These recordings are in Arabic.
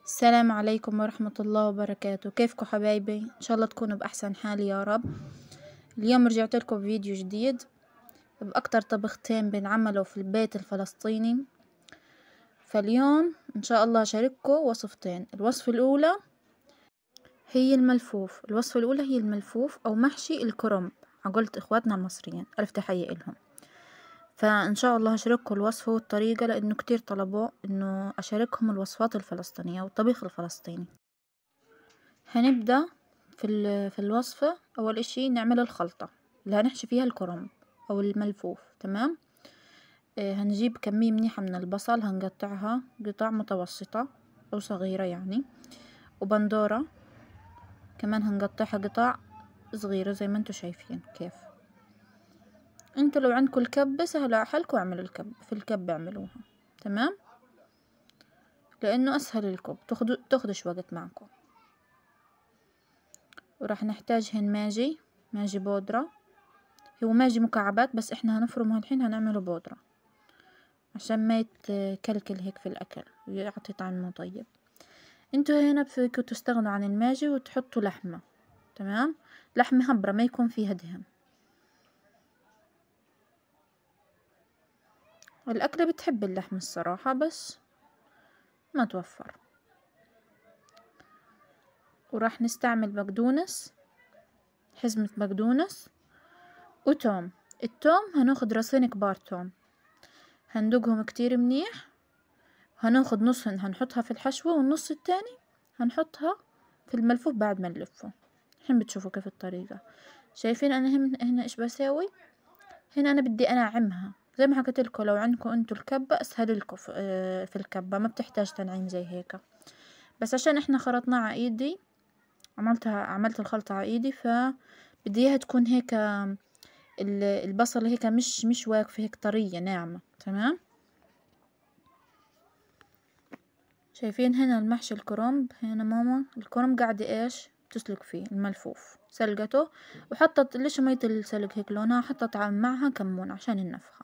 السلام عليكم ورحمة الله وبركاته. كيفكم حبايبي؟ ان شاء الله تكونوا بأحسن حال يا رب. اليوم رجعت لكم بفيديو جديد بأكتر طبختين بنعملوا في البيت الفلسطيني. فاليوم ان شاء الله هشارككم وصفتين. الوصفة الأولى هي الملفوف أو محشي الكرنب عقلت إخواتنا المصريين، ألف تحية إلهم. فإن شاء الله هشارككم الوصفة والطريقة لأنه كتير طلبوا إنه أشاركهم الوصفات الفلسطينية والطبيخ الفلسطيني. هنبدأ في الوصفة. أول إشي نعمل الخلطة اللي هنحشي فيها الكرنب أو الملفوف. تمام. هنجيب كمية منيحة من البصل، هنقطعها قطع متوسطة أو صغيرة يعني، وبندورة كمان هنقطعها قطع صغيرة زي ما انتو شايفين كيف. انتو لو عندكم الكبة سهلة حالكم اعملوا الكب، في الكب اعملوها. تمام، لأنه أسهل الكب، تاخدش وقت معكم. وراح نحتاج هن ماجي بودرة، هو ماجي مكعبات بس احنا هنفرمه الحين هنعمله بودرة عشان ما يتكلكل هيك في الأكل ويعطي طعم طيب. انتوا هنا فيكوا تستغنوا عن الماجي وتحطوا لحمة. تمام، لحمة هبرة ما يكون فيها دهن. الأكلة بتحب اللحم الصراحة بس ما توفر. وراح نستعمل بقدونس، حزمة بقدونس وتوم. التوم هناخد راسين كبار توم، هندقهم كتير منيح. هناخد نصهن هنحطها في الحشوة والنص التاني هنحطها في الملفوف بعد ما نلفه. الحين بتشوفوا كيف الطريقة. شايفين انا هنا ايش بساوي؟ هنا انا بدي انعمها زي ما حكيت لكم. لو عندكم انتو الكبة اسهل لكم في الكبة، ما بتحتاج تنعيم زي هيك. بس عشان احنا خرطناها على ايدي، عملت الخلطة على ايدي، فبدي اياها تكون هيك البصلة هيك مش واقفة، هيك طرية ناعمة. تمام. شايفين هنا المحشي الكرنب، هنا ماما الكرنب قاعدة ايش تسلق فيه الملفوف، سلقته وحطت ليش مية السلق هيك لونها، حطت معها كمون عشان النفخة.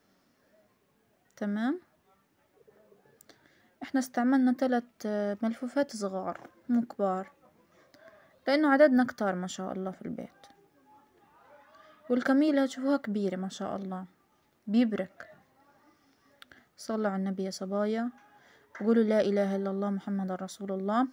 تمام. احنا استعملنا 3 ملفوفات صغار مو كبار لانه عددنا كتار ما شاء الله في البيت. والكمية اللي هتشوفوها كبيرة ما شاء الله بيبرك. صلوا على النبي يا صبايا، قولوا لا اله الا الله محمد رسول الله.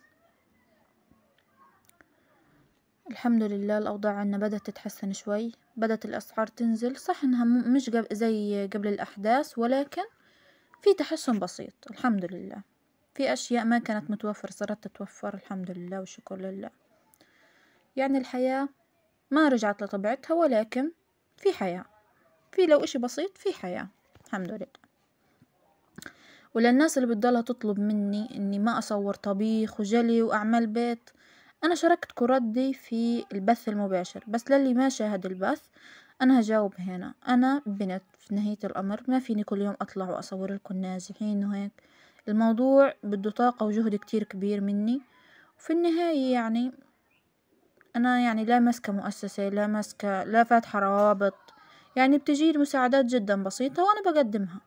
الحمد لله الأوضاع عنا بدأت تتحسن شوي، بدأت الأسعار تنزل. صح إنها مش زي قبل الأحداث، ولكن في تحسن بسيط الحمد لله. في أشياء ما كانت متوفرة صارت تتوفر الحمد لله والشكر لله. يعني الحياة ما رجعت لطبيعتها، ولكن في حياة، في لو إشي بسيط في حياة الحمد لله. وللناس اللي بتضلها تطلب مني إني ما أصور طبيخ وجلي وأعمال بيت، أنا شاركتكم ردي في البث المباشر، بس للي ما شاهد البث أنا هجاوب هنا. أنا بنت في نهاية الأمر، ما فيني كل يوم أطلع وأصور لكم ناجحين وهيك. الموضوع بده طاقة وجهد كتير كبير مني. وفي النهاية يعني أنا يعني لا ماسكة مؤسسة، لا فاتحة روابط، يعني بتجيلي مساعدات جدا بسيطة وأنا بقدمها.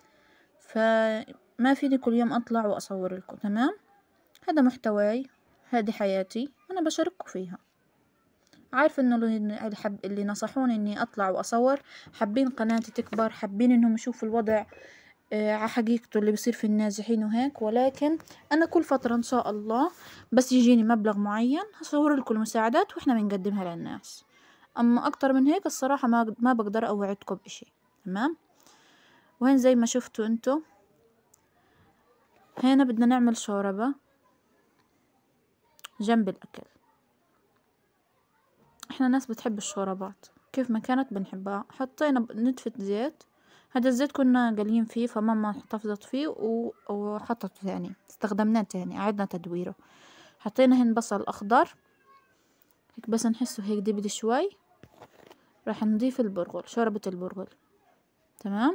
فما فيني كل يوم أطلع وأصور لكم. تمام، هذا محتواي، هذه حياتي، أنا بشارككم فيها. عارفة إنه اللي نصحوني إني أطلع وأصور حابين قناتي تكبر، حابين إنهم يشوفوا الوضع على حقيقته اللي بيصير في الناجحين وهيك. ولكن أنا كل فترة إن شاء الله بس يجيني مبلغ معين هصور لكم المساعدات وإحنا بنقدمها للناس. أما أكتر من هيك الصراحة ما بقدر أوعدكم بإشي. تمام. وهين زي ما شفتوا انتو هنا بدنا نعمل شوربة جنب الأكل. احنا ناس بتحب الشوربات كيف ما كانت بنحبها. حطينا نتفة زيت، هذا الزيت كنا قليين فيه فماما احتفظت فيه وحطت ثاني، استخدمناه تاني، أعدنا تدويره. حطينا هنا بصل أخضر هيك بس نحسه هيك دبل شوي. راح نضيف البرغل، شوربة البرغل. تمام.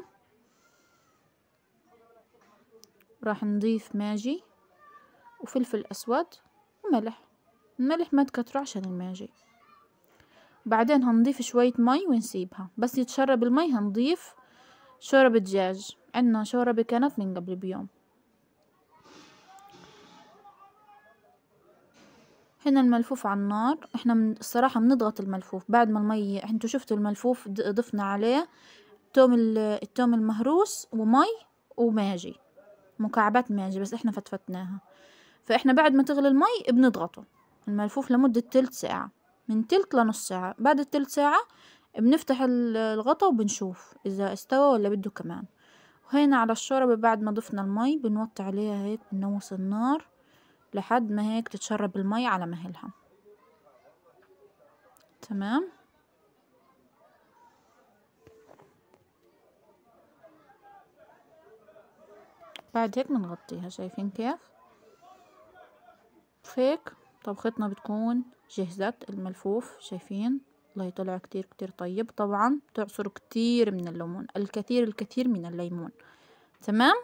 راح نضيف ماجي وفلفل أسود وملح. الملح ما تكتروا عشان الماجي. بعدين هنضيف شوية مي ونسيبها بس يتشرب المي. هنضيف شوربة دجاج، عندنا شوربة كانت من قبل بيوم. هنا الملفوف على النار. احنا الصراحة بنضغط الملفوف بعد ما المي، انتوا شفتوا الملفوف ضفنا عليه التوم المهروس ومي وماجي، مكعبات ماجي، بس احنا فتفتناها. فاحنا بعد ما تغلي المي بنضغطه الملفوف لمدة تلت ساعة، من تلت لنص ساعة. بعد التلت ساعة بنفتح الغطا وبنشوف اذا استوى ولا بده كمان. وهنا على الشوربة بعد ما ضفنا المي بنوطي عليها هيك، بنوص النار لحد ما هيك تتشرب المي على مهلها. تمام. بعد هيك بنغطيها. شايفين كيف؟ هيك طبختنا بتكون جهزت. الملفوف شايفين والله طلع كتير كتير طيب. طبعا تعصروا كتير من الليمون، الكثير من الليمون. تمام.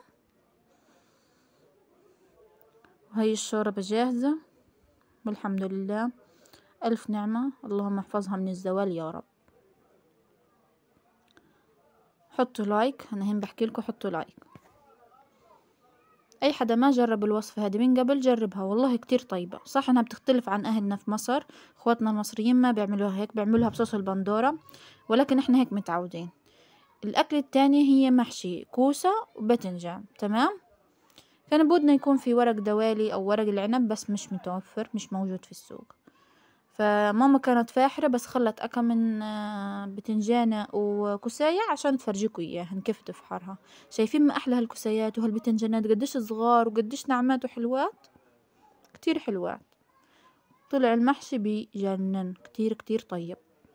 وهي الشوربة جاهزة والحمد لله. ألف نعمة، اللهم احفظها من الزوال يا رب. حطوا لايك، أنا هم بحكي لكم حطوا لايك. أي حدا ما جرب الوصفة هذه من قبل جربها، والله كتير طيبة. صح انها بتختلف عن أهلنا في مصر، اخواتنا المصريين ما بيعملوها هيك، بيعملوها بصوص البندورة، ولكن احنا هيك متعودين. الأكل التاني هي محشي كوسة وباذنجان. تمام. كان بودنا يكون في ورق دوالي أو ورق العنب، بس مش متوفر، مش موجود في السوق. فماما كانت فاحرة بس خلت أكم من بتنجانة وكساية عشان تفرجيكوا إياهن كيف تفحرها. شايفين ما أحلى هالكسايات وهالبتنجانات قديش صغار وقديش ناعمات وحلوات، كتير حلوات. طلع المحشي بجنن، كتير كتير طيب.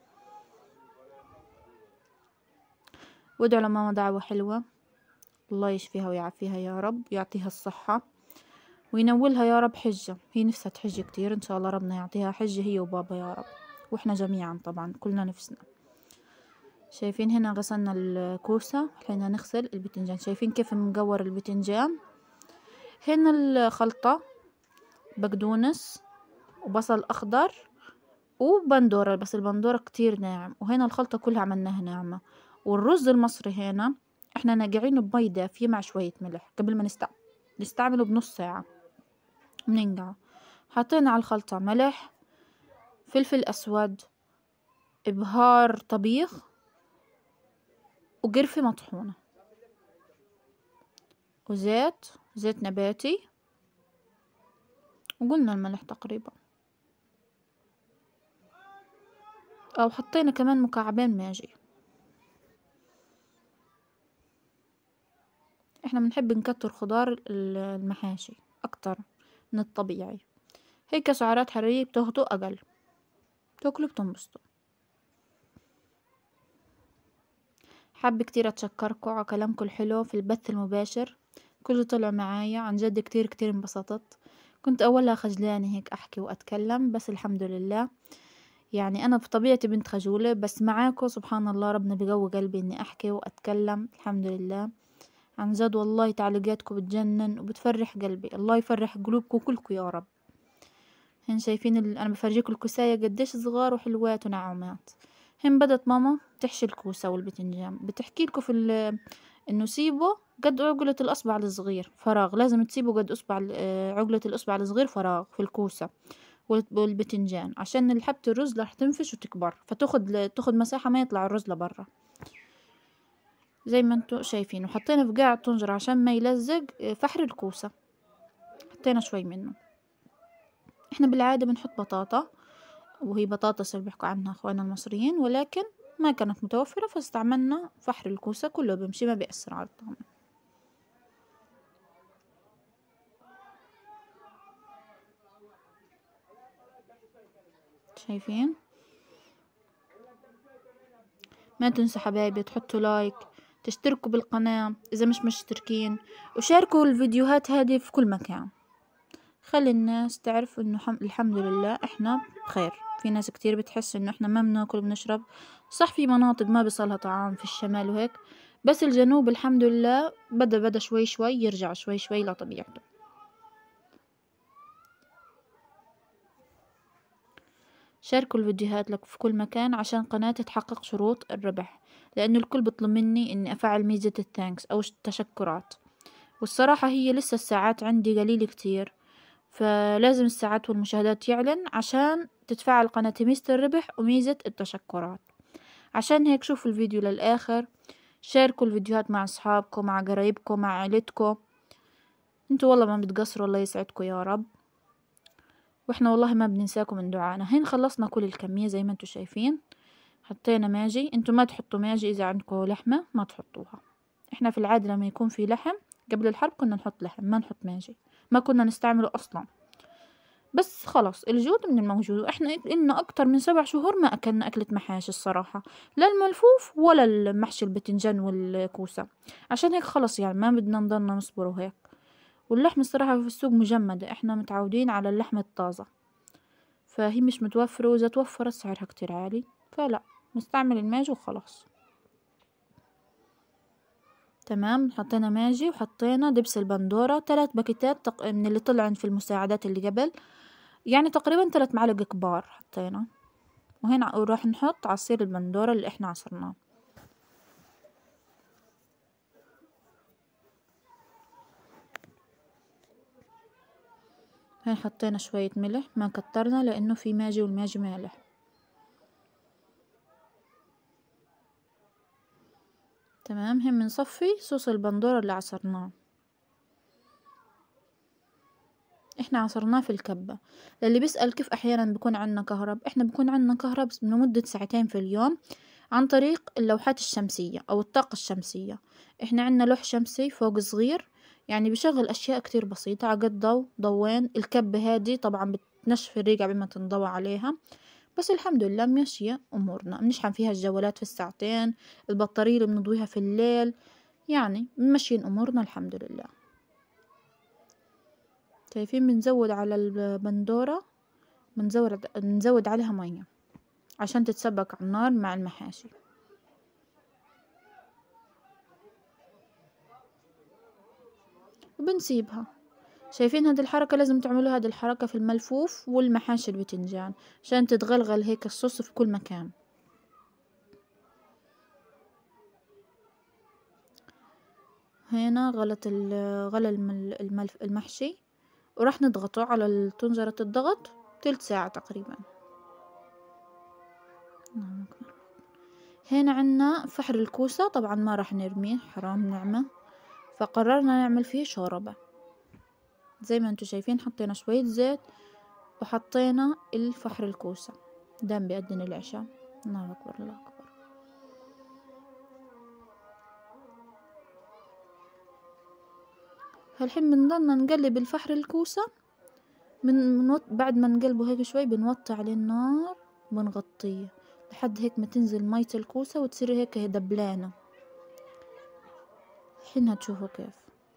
وادعوا لماما دعوة حلوة، الله يشفيها ويعافيها يا رب، يعطيها الصحة وينولها يا رب حجة. هي نفسها تحج كتير، إن شاء الله ربنا يعطيها حجة هي وبابا يا رب، وإحنا جميعا طبعا كلنا نفسنا. شايفين هنا غسلنا الكوسة، حين نغسل البتنجان. شايفين كيف مقور البتنجان. هنا الخلطة بقدونس وبصل أخضر وبندورة، بس البندورة كتير ناعم، وهنا الخلطة كلها عملناها ناعمة. والرز المصري هنا احنا ناقعينه بمي دافية مع شوية ملح قبل ما نستعمله بنص ساعة بننقعه. حطينا على الخلطة ملح، فلفل أسود، إبهار طبيخ، وقرفة مطحونة، زيت نباتي، وقلنا الملح تقريبا، أو حطينا كمان مكعبين ماجي. احنا بنحب نكتر خضار المحاشي أكتر من الطبيعي، هيك سعرات حرارية بتاخدوا أقل، تاكلوا بتنبسطوا. حابة كتير أتشكركم على كلامكم الحلو في البث المباشر، كله طلع معايا عن جد كتير كتير انبسطت. كنت أولها خجلانة هيك أحكي وأتكلم، بس الحمد لله يعني أنا بطبيعتي بنت خجولة، بس معاكم سبحان الله ربنا بقوي قلبي إني أحكي وأتكلم. الحمد لله عن جد والله تعليقاتكم بتجنن وبتفرح قلبي، الله يفرح قلوبكم كلكم يا رب. هن شايفين أنا بفرجيكم الكوساية قديش صغار وحلوات ونعومات. هن بدت ماما تحشي الكوسة والبتنجان، بتحكي لكم في إنه سيبوا قد عقلة الأصبع الصغير فراغ، لازم تسيبوا قد عقلة الأصبع الصغير فراغ في الكوسة والبتنجان، عشان حبة الرز رح تنفش وتكبر، تاخد مساحة ما يطلع الرز لبرا زي ما انتو شايفين. وحطينا في قاع الطنجرة عشان ما يلزق فحر الكوسة، حطينا شوي منه. احنا بالعادة بنحط بطاطا، وهي بطاطس اللي بيحكوا عنها اخواننا المصريين، ولكن ما كانت متوفرة فاستعملنا فحر الكوسة، كله بيمشي ما بيأثر على الطعم. شايفين؟ ما تنسوا حبايبي تحطوا لايك، تشتركوا بالقناة إذا مش مشتركين، وشاركوا الفيديوهات هذه في كل مكان. خلي الناس تعرف إنه الحمد لله إحنا بخير. في ناس كتير بتحس إنه إحنا ما بناكل وبنشرب، صح في مناطق ما بيصلها طعام في الشمال وهيك، بس الجنوب الحمد لله بدأ شوي شوي يرجع شوي شوي لطبيعته. شاركوا الفيديوهات لك في كل مكان عشان قناتي تحقق شروط الربح، لأنه الكل بيطلب مني إني أفعل ميزة الثانكس أو التشكرات، والصراحة هي لسه الساعات عندي قليل كتير، فلازم الساعات والمشاهدات يعلن عشان تتفاعل قناة ميزة الربح وميزة التشكرات. عشان هيك شوفوا الفيديو للآخر، شاركوا الفيديوهات مع أصحابكم، مع قرايبكم، مع عائلتكم. انتوا والله ما بتقصروا، الله يسعدكم يا رب. واحنا والله ما بننساكم من دعانا. هين خلصنا كل الكمية زي ما انتوا شايفين. حطينا ماجي، انتوا ما تحطوا ماجي اذا عندكم لحمة ما تحطوها. احنا في العادة لما يكون في لحم قبل الحرب كنا نحط لحم، ما نحط ماجي، ما كنا نستعمله اصلا. بس خلاص الجود من الموجود، واحنا إلنا اكتر من 7 شهور ما اكلنا اكلة محاشي الصراحة، لا الملفوف ولا المحشي البتنجان والكوسة. عشان هيك خلص يعني ما بدنا نضلنا نصبر وهيك. واللحم الصراحة في السوق مجمدة، احنا متعودين على اللحمة الطازة، فهي مش متوفرة، وإذا توفرت سعرها كتير عالي، فلا نستعمل الماجي وخلاص. تمام، حطينا ماجي وحطينا دبس البندورة 3 باكيتات من اللي طلعن في المساعدات اللي قبل، يعني تقريبا 3 معالق كبار حطينا. وهنا راح نحط عصير البندورة اللي احنا عصرناه. هين حطينا شوية ملح، ما كترنا لأنه في ماجي والماجي مالح. تمام، هم بنصفي صوص البندورة اللي عصرناه، احنا عصرناه في الكبة. للي بيسأل كيف احيانا بكون عنا كهرب، احنا بكون عنا كهرب لمدة 2 ساعات في اليوم عن طريق اللوحات الشمسية او الطاقة الشمسية. احنا عنا لوح شمسي فوق صغير، يعني بشغل اشياء كتير بسيطة، عقد ضو ضوين. الكبة هادي طبعا بتنشف الريقة قبل ما تنضوى عليها، بس الحمد لله ماشية امورنا. بنشحن فيها الجوالات في الساعتين، البطارية اللي بنضويها في الليل، يعني ماشيين امورنا الحمد لله. شايفين بنزود على البندورة، بنزود عليها مية عشان تتسبك على النار مع المحاشي. وبنسيبها. شايفين هذه الحركة لازم تعملوا هذه الحركة في الملفوف والمحاشي البتنجان عشان تتغلغل هيك الصوص في كل مكان. هنا غلى المحشي، وراح نضغطه على طنجرة الضغط 3 ساعة تقريبا. هنا عنا فحر الكوسة، طبعا ما راح نرميه، حرام نعمة، فقررنا نعمل فيه شوربة. زي ما انتوا شايفين حطينا شوية زيت وحطينا الفحر الكوسة، دام بيأذن العشاء. الله أكبر الله أكبر. هالحين بنضلنا نقلب الفحر الكوسة بعد ما نقلبه هيك شوي بنوطي عليه النار وبنغطيه لحد هيك ما تنزل مية الكوسة وتصير هيك دبلانة. الحين هتشوفوا كيف.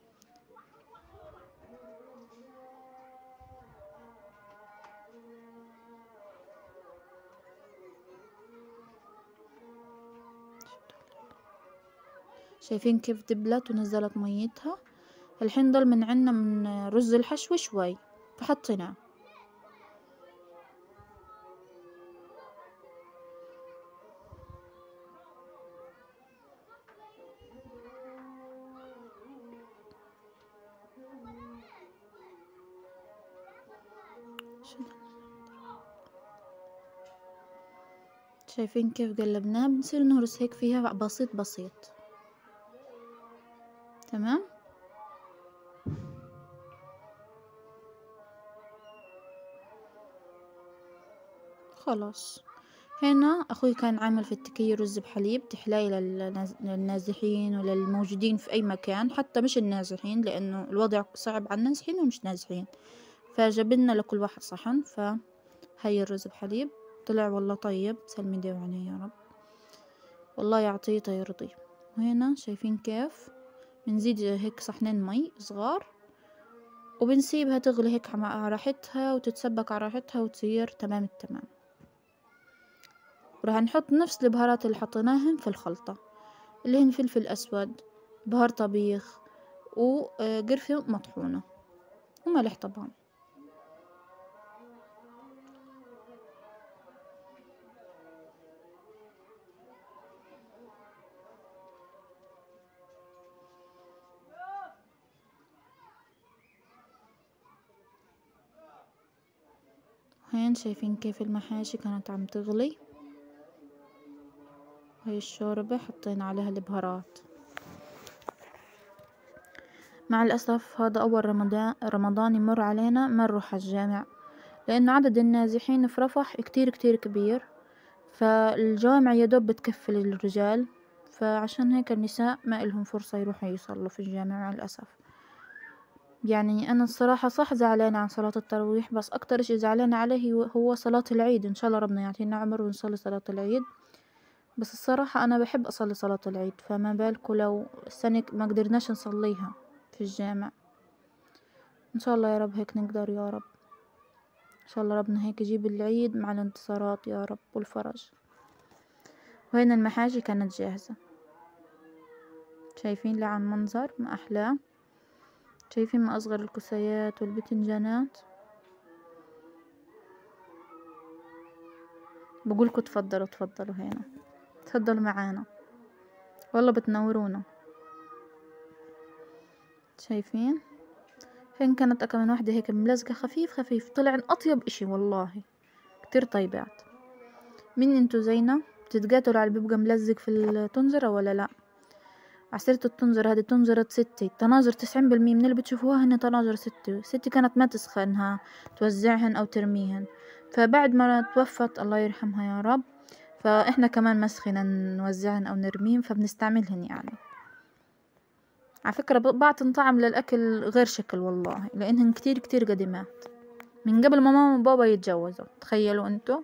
شايفين كيف دبلت ونزلت ميتها. الحين ضل من عنا من رز الحشو شوي فحطيناه. شايفين كيف قلبناه، بنصير نهرس هيك فيها بسيط بسيط. تمام. خلاص. هنا اخوي كان عامل في التكية رز بحليب تحلاي للنازحين وللموجودين في اي مكان، حتى مش النازحين لانه الوضع صعب على النازحين ومش نازحين، فجبنا لكل واحد صحن. فهي الرز بحليب طلع والله طيب، سلمي ايديه وعينيه يا رب، والله يعطيه يرضيه. وهنا شايفين كيف بنزيد هيك صحنين مي صغار وبنسيبها تغلي هيك على راحتها وتتسبك على راحتها وتصير تمام التمام. وراح نحط نفس البهارات اللي حطيناهم في الخلطة، اللي هن فلفل أسود، بهار طبيخ، وقرفة مطحونة، وملح طبعا. متابعين شايفين كيف المحاشي كانت عم تغلي. هاي الشوربة حطينا عليها البهارات. مع الأسف هذا أول رمضان يمر علينا ما نروح على الجامع، لأنه عدد النازحين في رفح كتير كتير كبير، فالجوامع يدوب بتكفل الرجال، فعشان هيك النساء ما إلهم فرصة يروحوا يصلوا في الجامع مع الأسف. يعني أنا الصراحة صح زعلانة عن صلاة التراويح، بس أكتر إشي زعلانة عليه هو صلاة العيد. إن شاء الله ربنا يعطينا عمر ونصلي صلاة العيد، بس الصراحة أنا بحب أصلي صلاة العيد، فما بالكوا لو السنة ما قدرناش نصليها في الجامع. إن شاء الله يا رب هيك نقدر يا رب، إن شاء الله ربنا هيك يجيب العيد مع الانتصارات يا رب والفرج. وهنا المحاشي كانت جاهزة، شايفين لعن منظر ما أحلاه، شايفين ما أصغر الكسيات والبتنجانات. بقولكوا تفضلوا تفضلوا هنا، تفضلوا معانا والله بتنورونا. شايفين هين كانت كمان واحدة هيك ملزقة خفيف خفيف، طلع أطيب إشي والله، كتير طيبات. مين انتو زينا بتتقاتلوا على اللي بيبقى ملزق في الطنجرة ولا لا؟ عصيرة الطنجرة هذه طنجرة ستي، طناجر 90% من اللي بتشوفوها هن طناجر ستي كانت ما تسخنها توزعهن أو ترميهن، فبعد ما توفت الله يرحمها يا رب، فإحنا كمان مسخنا نوزعهن أو نرميهن، فبنستعملهن يعني. على فكرة بعطن طعم للأكل غير شكل والله، لأنهن كتير كتير قديمات من قبل ما ماما وبابا يتجوزوا، تخيلوا انتو.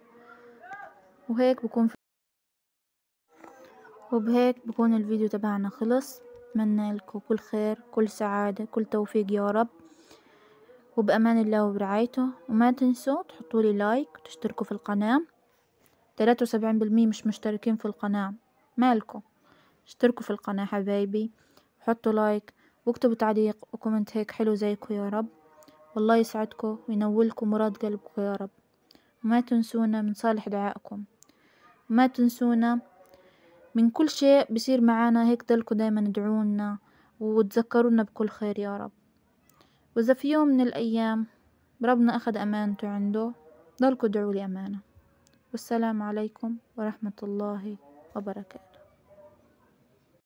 وبهيك بكون الفيديو تبعنا خلص. اتمنى لكم كل خير، كل سعادة، كل توفيق يا رب، وبأمان الله وبرعايته. وما تنسوا تحطوا لي لايك وتشتركوا في القناة. 73% مش مشتركين في القناة، مالكم؟ اشتركوا في القناة حبايبي، وحطوا لايك واكتبوا تعليق وكومنت هيك حلو زيكم يا رب. والله يسعدكم وينولكم مراد قلبكم يا رب. وما تنسونا من صالح دعائكم، وما تنسونا من كل شيء بصير معانا. هيك ضلكوا دايما ادعونا وتذكرونا بكل خير يا رب. وإذا في يوم من الأيام ربنا أخذ أمانته عنده، ضلكوا ادعوا لي أمانة. والسلام عليكم ورحمة الله وبركاته.